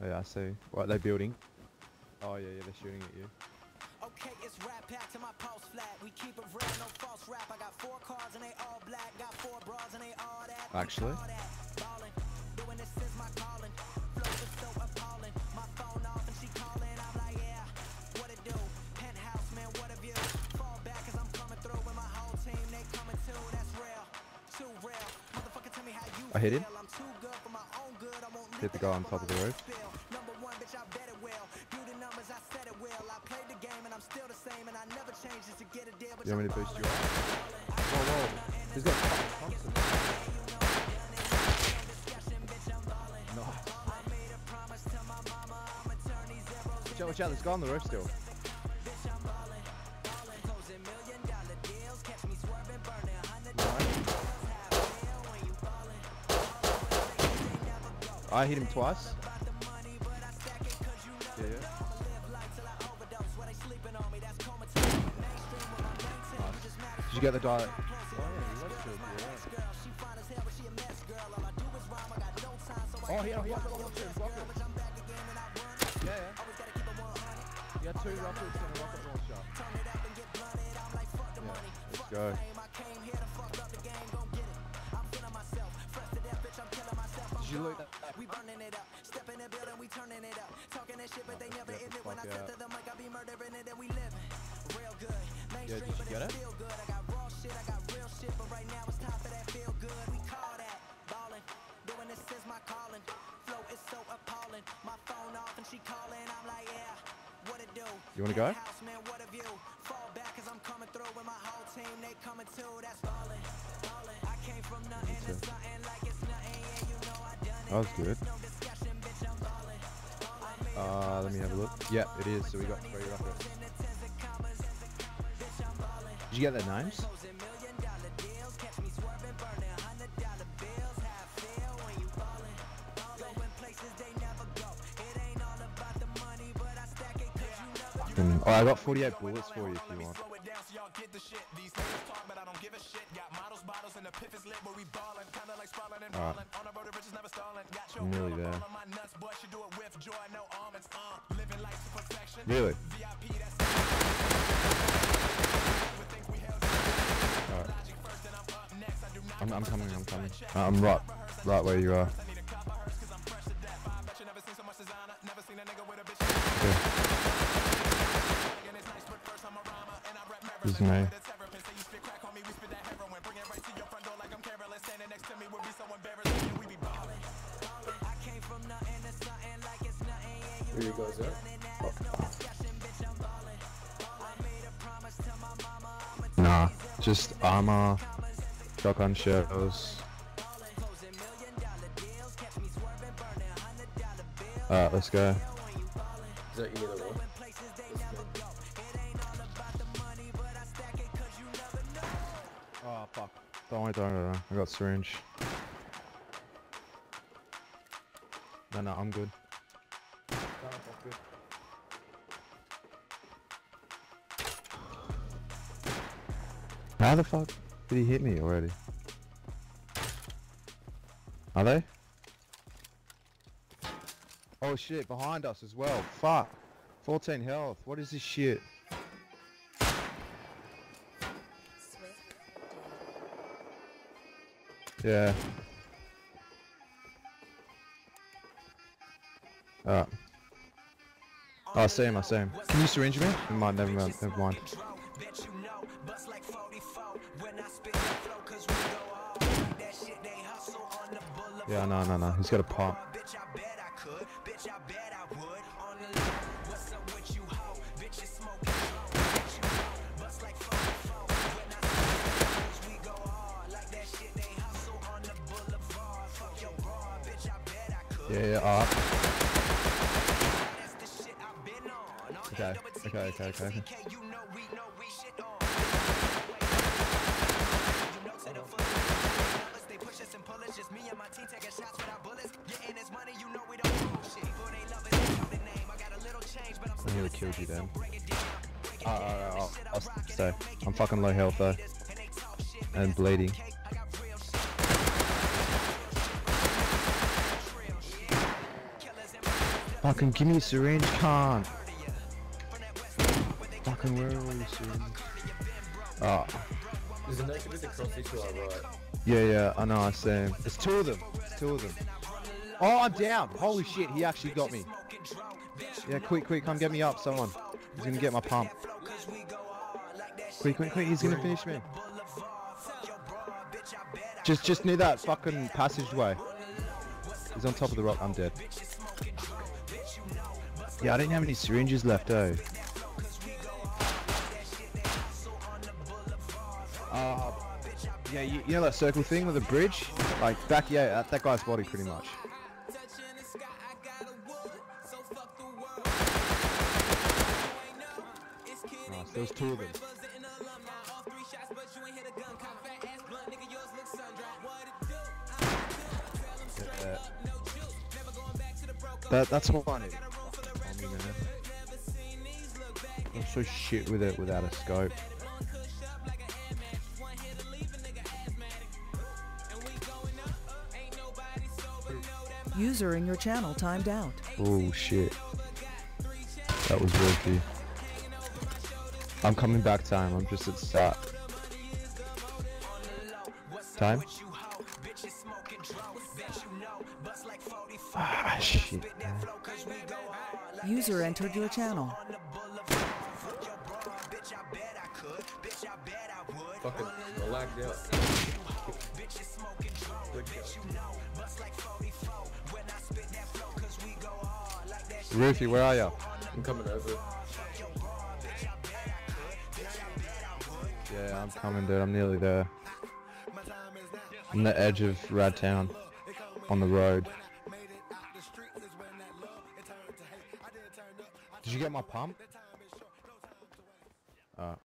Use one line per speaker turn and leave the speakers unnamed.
Yeah, I see. What, are they building? Oh, yeah, they're shooting at you.
Okay, it's rap pack to my pulse flat. We keep it real, no false rap. I got 4 cars and they all black. Got 4 bras and they all that.
Actually?
Ballin', doing this is my calling. Flow is so appalling. My phone off and she calling. I'm like, yeah, what it do? Penthouse, man, what a view. Fall back cause I'm coming through with my whole team. They coming too, that's real. Too real. Motherfucker, tell me how you
I hit him.
feel. I'm too good for my own good. I won't
Hit the guy on top of the roof.
Number 1, bitch, I bet it will. Do the numbers, I said it will. I played the game and I'm still the same and I never change just to get a deal. But
You want me to boost you up? Whoa, whoa. He's got Thompson. Nice. Watch out, there's a guy on the roof still. I hit him twice. Yeah. Nice. Did you get the diet? Oh yeah, you watched it. Yeah. Oh, here. Block it. Yeah. You got 2 rockets and a rocket launcher. Yeah, let's go. Did you loot that?
We burning it up, step in the building, we turning it up. Talking that shit, but they never admit when I step to the mic, I be murdering it and we living real good. Mainstream, but it feel good. I got raw shit, I got real shit, but right now it's time for that feel good. We call that ballin', doing this is my calling. Flow is so appalling. My phone off and she calling. I'm like, yeah, what it do?
You wanna go?
House, man, what a view. Fall back cause I'm coming through with my whole team. They coming too. That's ballin'. I came from nothing to something like it's nothing. Yeah, you know I done it.
That was good. Let me have a look. Yeah, it is. So we got 3 rockets. Did you get their names? Oh, I got 48 bullets for you if you want. Alright. I'm nearly there. Really? Alright. I'm coming. I'm right where you are. Okay. This is me.
Here you go, sir.
Nah, just armor, shotgun shells. Alright, let's go.
Is that you need a one?
Oh fuck. Don't worry. I got syringe. No, I'm good.
Good.
How the fuck did he hit me already? Are they? Oh shit, behind us as well. Fuck. 14 health. What is this shit? Yeah. Alright. Oh, I see him. Can you syringe me? Never mind. Yeah, no. He's got a pump. Yeah, alright. Okay. I nearly killed you then. I'll stay. I'm fucking low health though. And bleeding. Fucking give me a syringe, can't. Fucking where are all the syringes? Oh.
There's an exhibit across this to our right.
Yeah, I know, I see him. There's two of them. Oh, I'm down. Holy shit, he actually got me. Yeah, quick, come get me up, someone. He's gonna get my pump. Quick, he's gonna finish me. Just near that fucking passageway. He's on top of the rock, I'm dead. Yeah, I didn't have any syringes left, though. Yeah, you know that circle thing with the bridge? Like, back, yeah, at that guy's body, pretty much. Nice, there was two of them. Yeah. That's what I need. I'm so shit with it without a scope.
User in your channel timed out.
Oh shit. That was risky. I'm coming back time, I'm just at start. Time? Ah, shit. Man.
User entered your channel.
Fucking, I lagged out.
Rufy, where are you?
I'm coming over.
Yeah, I'm coming, dude. I'm nearly there. I'm the edge of Radtown. On the road. Did you get my pump?